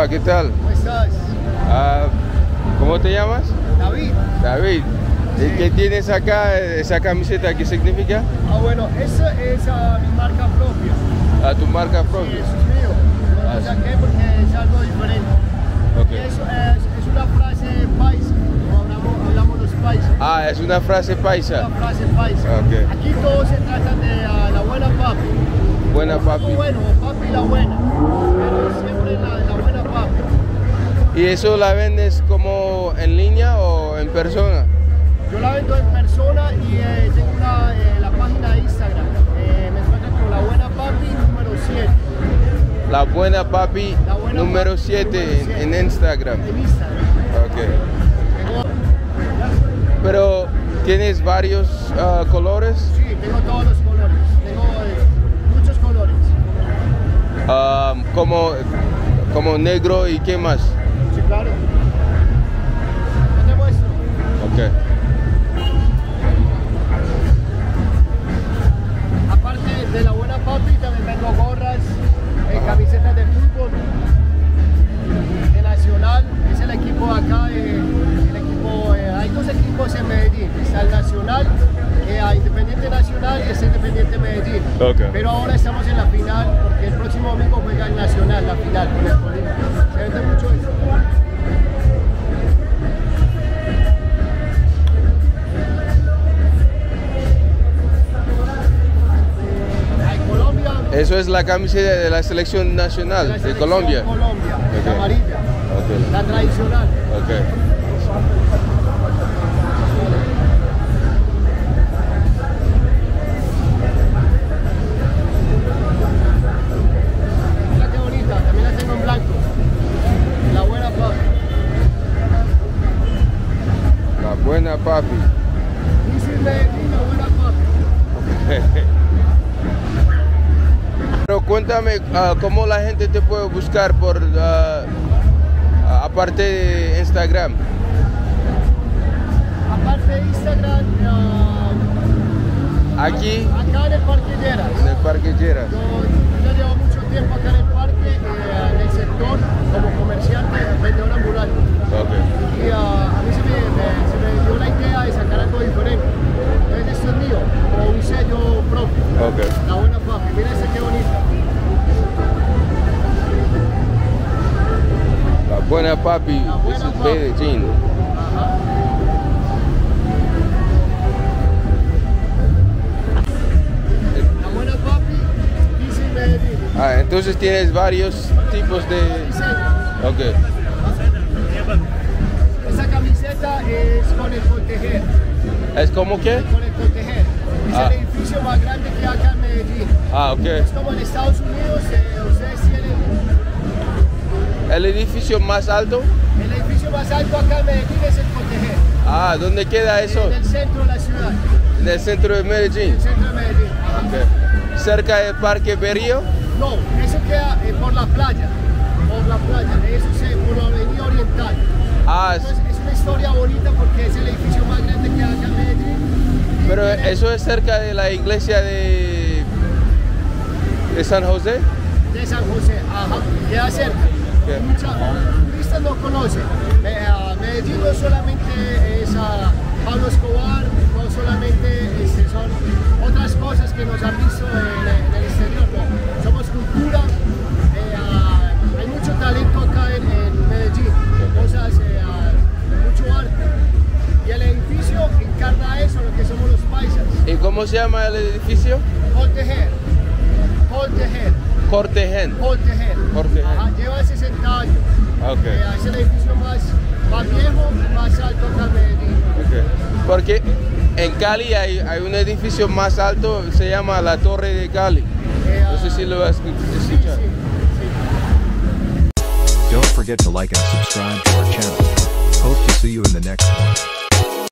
¿qué tal? ¿Cómo estás? ¿Cómo te llamas? David. David. Sí. ¿Y qué tienes acá, esa camiseta? ¿Qué significa? Bueno, esa es mi marca propia. ¿Tu marca Sí, propia? eso es mío. Lo saqué porque es algo diferente. Okay. Y eso es una frase paisa, como hablamos los paisas. Es una frase paisa. Una frase paisa. Okay. Aquí todos se tratan de la buena papi. Buena papi. Bueno, papi la buena. Pero siempre la buena papi. ¿Y eso la vendes como en línea o en persona? Yo la vendo en persona y tengo la página de Instagram. Me encuentran con la buena papi número 7. La buena papi número 7 en Instagram. En Instagram. Ok. Pero ¿tienes varios colores? Sí, tengo todos los colores. Tengo muchos colores. Como negro y qué más. Sí, claro. ¿Qué te muestro? Ok. Aparte de la buena papi, también vendo gorras, camisetas de fútbol, de Nacional, es el equipo acá, hay dos equipos en Medellín, está el Nacional, Independiente Nacional y está Independiente Medellín. Okay. Pero ahora estamos en la final, porque el próximo domingo juega el Nacional, la final con el Tolima. Se vende mucho eso. Eso es la camiseta de la selección nacional de Colombia. Colombia, okay. La amarilla, okay. La tradicional. Okay. Mira qué bonita, también la tengo en blanco. La buena papi. La buena papi. Dice Medellín, la buena papi. Pero cuéntame cómo la gente te puede buscar por aparte de Instagram. Aparte de Instagram, aquí acá en el Parque Lleras. En el Parque Lleras. Yo llevo mucho tiempo acá en el parque, en el sector como comerciante, vendedor ambulante. Okay. Y a mí se me dio la idea de sacar algo diferente. Entonces esto es mío, como un sello propio. Okay. La buena papi, mira esta qué bonita. La buena papi, La buena this is papi. Medellin. Ajá. La buena papi, dice Medellín. Entonces tienes varios tipos de... Okay. Esa camiseta es con el Coltejer. ¿Es como qué? Con el Coltejer. Es el edificio más grande que hay acá en Medellín. Ok. Es como en Estados Unidos, ustedes tienen... ¿El edificio más alto? El edificio más alto acá en Medellín es el Coltejer. ¿Dónde queda eso? En el centro de la ciudad. En el centro de Medellín. En el centro de Medellín. Okay. ¿Cerca del Parque Berrío? No, eso queda por la playa. Por la playa. Eso es por la avenida Oriental. Entonces, es una historia bonita porque es el edificio más grande que hay acá en Medellín. Pero eso es cerca de la iglesia de San José. De San José, ajá, queda cerca. Okay. Muchos turistas no conocen. Medellín no solamente es Pablo Escobar, no solamente son otras cosas que nos han visto en el exterior, no. Somos cultura, hay mucho talento acá en Medellín, cosas, mucho arte. Y el edificio encarna eso, lo que somos los paisas. ¿Y cómo se llama el edificio? Coltejer. Coltejer. Cortejen. Coltejer. Ajá, lleva 60 años. Okay. Es el edificio más viejo y más alto acá en Medellín. Okay. Porque en Cali hay un edificio más alto, se llama la Torre de Cali. No sé si lo has escuchado. Sí, sí. Don't forget to like and subscribe to our channel. Hope to see you in the next one.